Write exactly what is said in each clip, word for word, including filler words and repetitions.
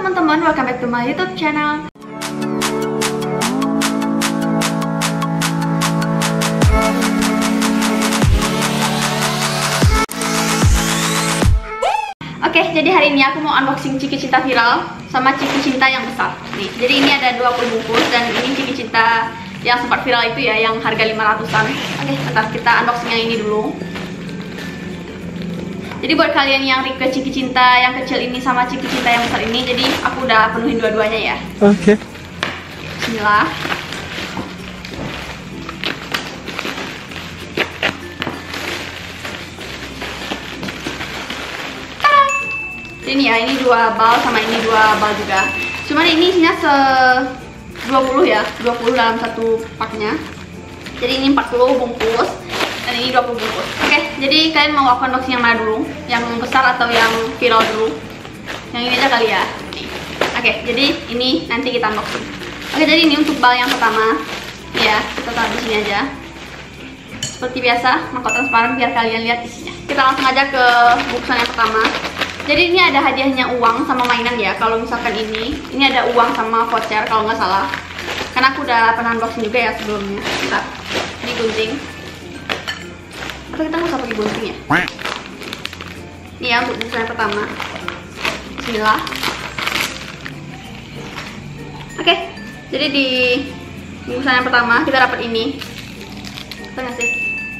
teman-teman, welcome back to my YouTube channel. Oke, jadi hari ini aku mau unboxing Ciki Cinta viral sama Ciki Cinta yang besar. Nih, jadi ini ada dua puluh bungkus dan ini Ciki Cinta yang sempat viral itu ya, yang harga lima ratusan. Oke, bentar kita unboxing yang ini dulu. Jadi buat kalian yang request Ciki Cinta yang kecil ini sama Ciki Cinta yang besar ini, jadi aku udah penuhin dua-duanya ya. Oke. Okay. Bismillah. Jadi ini ya, ini dua bal sama ini dua bal juga. Cuman ini isinya se dua puluh ya, dua puluh dalam satu paknya. Jadi ini empat puluh bungkus. Dan ini dua puluh bungkus. Oke, jadi kalian mau aku unboxing yang mana dulu? Yang besar atau yang viral dulu? Yang ini aja kali ya. Nih. Oke, jadi ini nanti kita unboxing. Oke, jadi ini untuk bal yang pertama. Ya, kita taruh di sini aja. Seperti biasa, mangkok transparan biar kalian lihat isinya. Kita langsung aja ke bungkusan yang pertama. Jadi ini ada hadiahnya uang sama mainan ya. Kalau misalkan ini, ini ada uang sama voucher kalau nggak salah. Karena aku udah pernah unboxing juga ya sebelumnya. Bentar, ini gunting. Atau kita nggak usah pakai gunting ya? Ini ya untuk bungkusan yang pertama. Bismillah. Oke, jadi di bungkusan yang pertama kita dapat ini. Tahu nggak sih?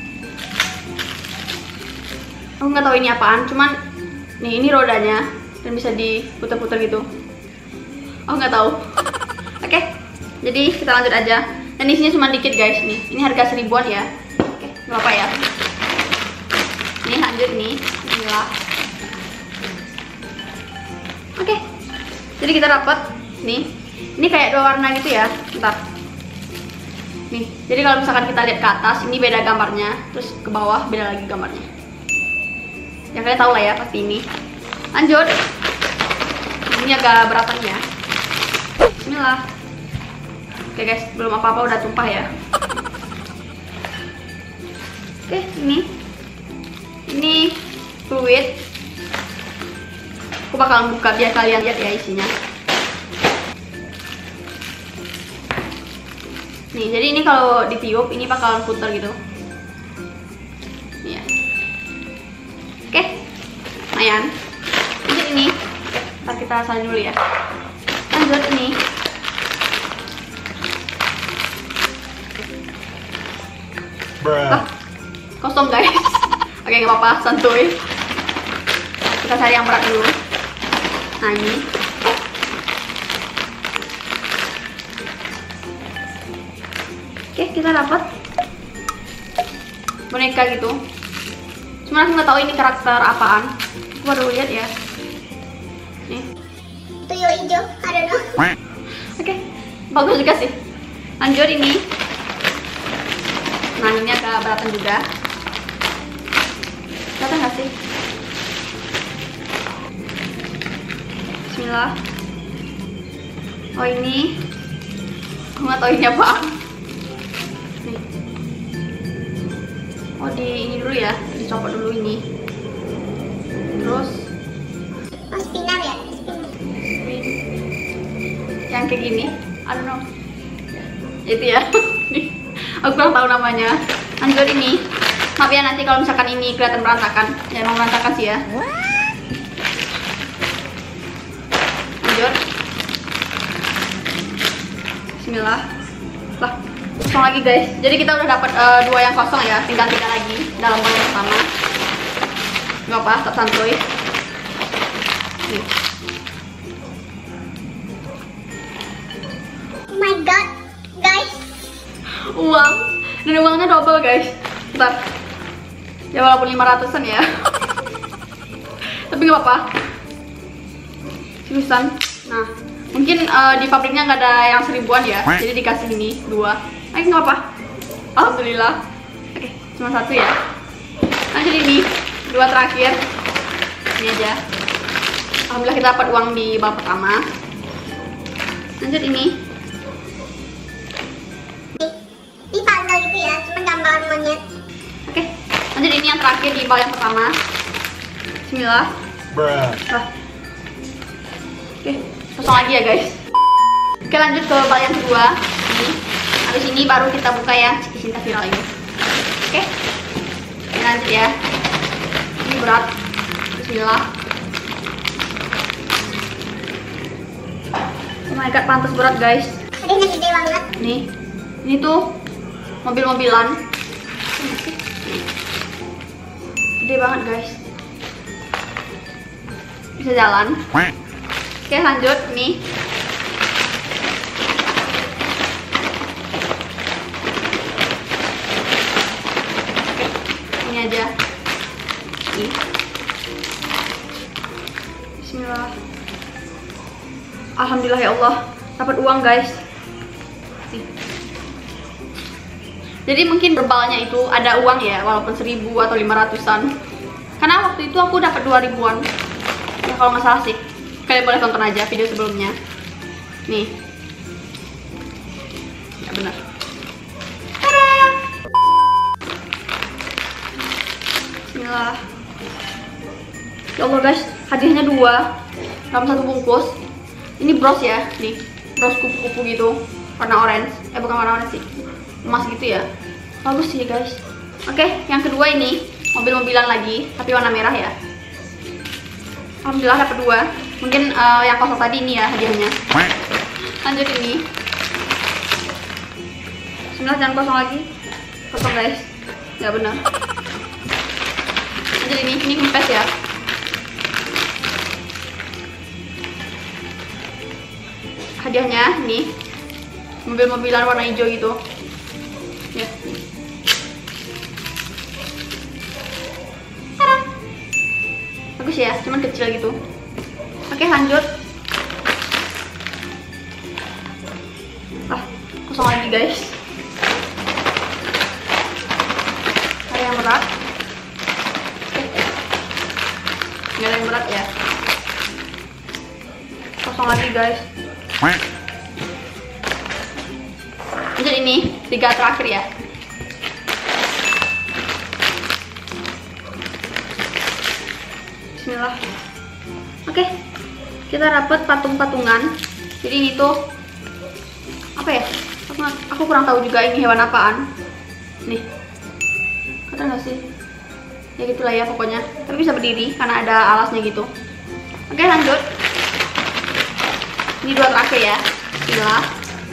Aku nggak tahu ini apaan, cuman nih ini rodanya dan bisa diputar-putar gitu. Oh nggak tahu. Oke, jadi kita lanjut aja. Dan isinya cuma dikit guys nih. Ini harga seribuan ya. Oke, nggak apa ya. Ini lanjut nih, Bismillah. Oke, jadi kita dapat nih, ini kayak dua warna gitu ya. Bentar. Nih, jadi kalau misalkan kita lihat ke atas, ini beda gambarnya, terus ke bawah beda lagi gambarnya. Ya kalian tahu lah ya pasti ini. Lanjut. Ini agak beratan ya. Bismillah. Oke guys, belum apa-apa udah tumpah ya. Oke, ini. Ini fluid. Aku bakalan buka biar kalian lihat ya isinya. Nih, jadi ini kalau ditiup ini bakalan putar gitu. Nih ya. Oke, lumayan. Lanjut ini. Ntar kita salin dulu ya. Lanjut ini. Wah, kosong guys. Oke, nggak apa-apa, santuy. Kita cari yang berat dulu. Nah ini. Oke, kita dapat boneka gitu. Cuma aku nggak tahu ini karakter apaan. Aku baru lihat ya. Nih. Tuyul hijau, I don't know. Oke, bagus juga sih. Lanjut ini. Nah ini agak beratan juga. Kelihatan nggak sih? Bismillah. Oh ini, aku nggak tahu ini apaan. Nih. Oh di ini dulu ya, dicopot dulu ini. Terus Oh, spinner ya? Spinner. spin. Yang kayak gini, I don't know. Itu ya. Nih, aku kurang tahu namanya. Lanjut ini. Maaf ya nanti kalau misalkan ini kelihatan berantakan. Ya emang berantakan sih ya. Lanjut. Bismillah. Lah, kosong lagi guys. Jadi kita udah dapat uh, dua yang kosong ya. Tinggal tiga lagi dalam bal yang sama. Gak apa, tak santuy. Nih. Oh my god, guys. Uang. Dan uangnya double guys. Bentar. Ya walaupun lima ratusan ya. Tapi gak apa-apa. Seriusan. Nah, mungkin uh, di pabriknya nggak ada yang seribuan ya. Jadi dikasih ini dua. Eh nggak apa. Alhamdulillah. Oke, cuma satu ya. Lanjut ini dua terakhir. Ini aja. Alhamdulillah kita dapat uang di bal pertama. Lanjut ini. Ini puzzle gitu ya, cuma gambar monyet. Oke, lanjut ini yang terakhir di bal yang pertama. Bismillah. Bruh. Wah. Oke, kosong lagi ya guys. Oke, lanjut ke bal yang kedua. Ini, habis ini baru kita buka ya Ciki Cinta viral ini. Oke, ini lanjut ya. Ini berat. Bismillah. Oh my god, pantas berat guys. Hadiahnya gede banget. Nih, ini tuh mobil-mobilan. Gede banget guys. Bisa jalan. Oke, lanjut nih. Oke, ini aja. Nih. Bismillah. Alhamdulillah ya Allah, dapat uang guys. Nih. Jadi mungkin berbalnya itu ada uang ya, walaupun seribu atau lima ratusan. Karena waktu itu aku dapat dua ribuan. Ya kalau nggak salah sih. Kalian boleh tonton aja video sebelumnya. Nih. Ya benar. Tada! Bismillah. Ya Allah guys, hadiahnya dua dalam satu bungkus. Ini bros ya, nih. Bros kupu-kupu gitu, warna orange. Eh bukan warna orange sih, emas gitu ya. Bagus sih guys. Oke, yang kedua ini mobil-mobilan lagi, tapi warna merah ya. Alhamdulillah dapat dua. Mungkin uh, yang kosong tadi ini ya hadiahnya. Lanjut ini. Bismillah, jangan kosong lagi. Kosong guys. Ya benar. Lanjut ini, ini kempes ya. Hadiahnya nih mobil-mobilan warna hijau gitu ya. Tada! Bagus ya, cuman kecil gitu. Oke, lanjut. Ah, kosong lagi guys. Ada yang berat. Nggak ada yang berat ya. Kosong lagi guys. Lanjut ini, tiga terakhir ya. Bismillah. Oke, kita dapat patung-patungan. Jadi ini tuh apa ya? Aku, aku kurang tahu juga ini hewan apaan. Nih, kata nggak sih? Ya gitulah ya pokoknya. Tapi bisa berdiri karena ada alasnya gitu. Oke, lanjut. Ini dua terakhir ya. Bismillah.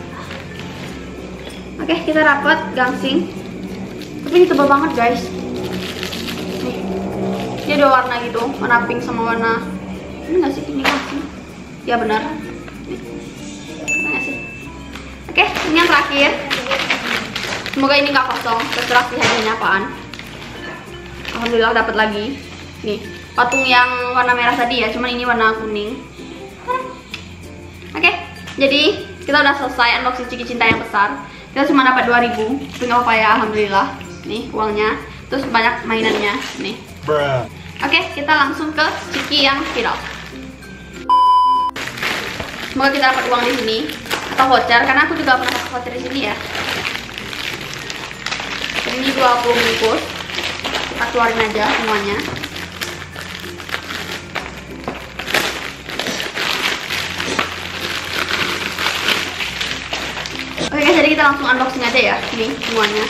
Oke, kita dapat gangsing. Tapi ini tebal banget guys. Nih. Dia dua warna gitu, warna pink sama warna ini nggak sih? Ini gangsing. Ya benar. Nih. Ada nggak sih? Oke, ini yang terakhir. Semoga ini nggak kosong. Terserah sih hadiahnya apaan. Alhamdulillah dapat lagi. Nih, patung yang warna merah tadi ya, cuman ini warna kuning. Oke, jadi kita udah selesai unboxing Ciki Cinta yang besar. Kita cuma dapat dua ribu, tapi nggak apa-apa ya, alhamdulillah. Nih uangnya, terus banyak mainannya. Nih. Bruh. Oke, kita langsung ke Ciki yang viral. Semoga kita dapat uang di sini atau voucher, karena aku juga pernah dapat voucher di sini ya. Jadi ini dua puluh bungkus. Kita keluarin aja semuanya. Oke guys, jadi kita langsung unboxing aja ya, ini semuanya.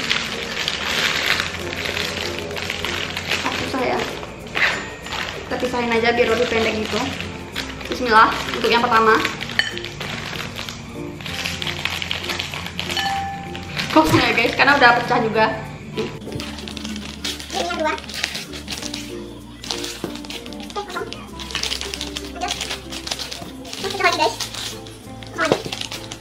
Ah, susah ya. Kita pisahin aja biar lebih pendek gitu. Bismillah, untuk yang pertama. Kosong ya guys, karena udah pecah juga. Nih. Ini yang dua. Oke, kosong. Lanjut. Masih lagi guys. Kosong lagi.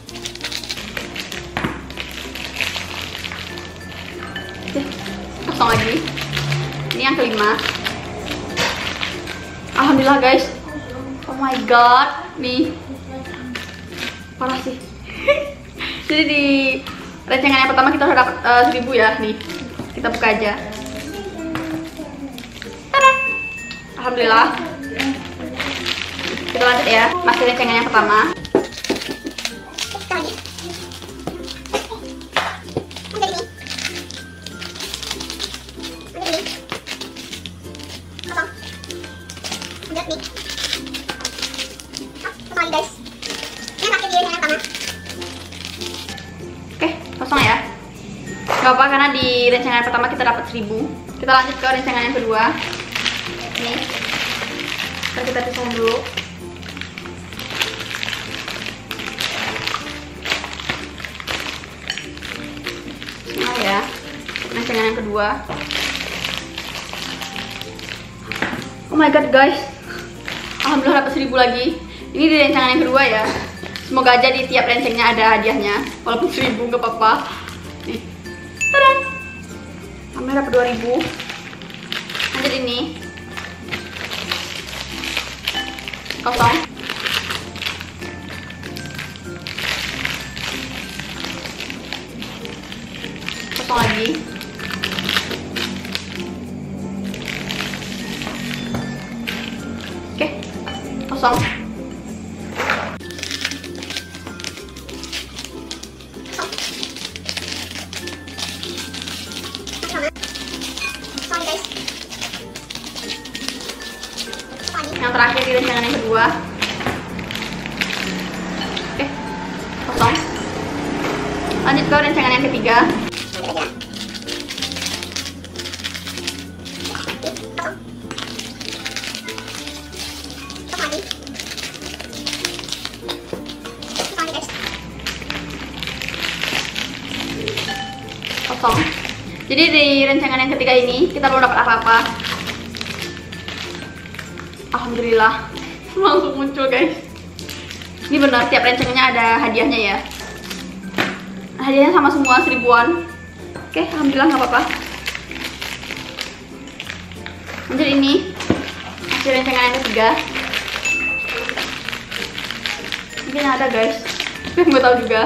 Kosong lagi. Ini yang kelima. Alhamdulillah guys. Oh my god. Nih. Parah sih. Jadi di rencengan yang pertama kita udah dapat uh, seribu ya. Nih. Kita buka aja. Tada. Alhamdulillah. Kita lanjut ya. Masih rencengan yang pertama. Kosong Gak apa karena di rencangan pertama kita dapat seribu. Kita lanjut ke rencangan yang kedua. Nih, ntar kita pisah dulu. Nah ya, rencangan yang kedua. Oh my god guys, alhamdulillah dapat seribu lagi. Ini di rencangan yang kedua ya. Semoga aja di tiap rencengnya ada hadiahnya, walaupun seribu nggak apa-apa. Nih, tadan, alhamdulillah dapat dua ribu. Lanjut ini, kosong. Kosong lagi. Oke, kosong. Yang terakhir di rencangan yang kedua. Oke, kosong. Lanjut ke rencangan yang ketiga. Kosong. Jadi di rencangan yang ketiga ini kita belum dapat apa-apa. Alhamdulillah langsung muncul guys. Ini benar tiap rencangannya ada hadiahnya ya. Hadiahnya sama semua seribuan. Oke, alhamdulillah nggak apa-apa. Lanjut ini hasil rencangan yang ketiga. Mungkin ada guys, tapi nggak tahu juga.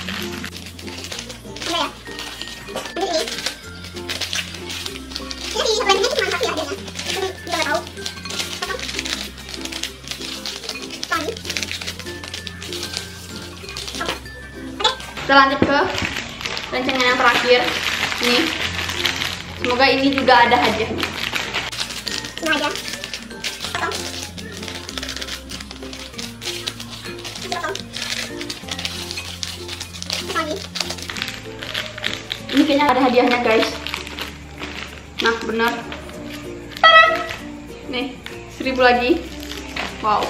Kita lanjut ke rencangan yang terakhir. Nih, semoga ini juga ada hadiahnya. Ini aja. Ini kayaknya ada hadiahnya guys. Nah benar. Tadaa! Nih seribu lagi. Wow.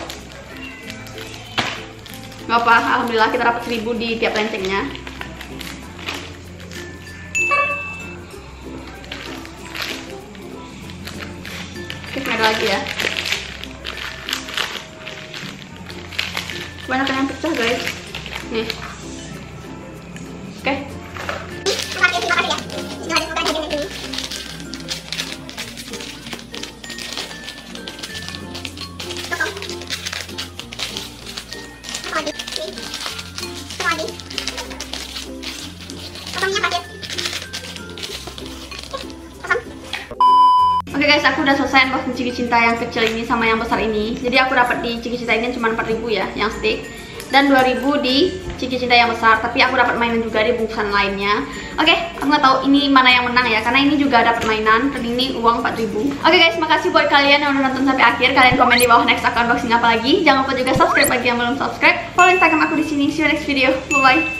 Gak apa, alhamdulillah kita dapat seribu di tiap lencengnya. Oke, ada lagi ya. Banyak yang pecah guys. Nih. Oke. Oke guys, aku udah selesai unboxing Ciki Cinta yang kecil ini sama yang besar ini. Jadi aku dapat di Ciki Cinta ini cuma empat ribu ya, yang stick, dan dua ribu di Ciki Cinta yang besar. Tapi aku dapat mainan juga di bungkusan lainnya. Oke, aku nggak tahu ini mana yang menang ya, karena ini juga dapat mainan dan ini uang empat ribu. Oke guys, makasih buat kalian yang udah nonton sampai akhir. Kalian komen di bawah next aku unboxing apa lagi. Jangan lupa juga subscribe bagi yang belum subscribe. Follow Instagram aku di sini. See you next video. Bye bye.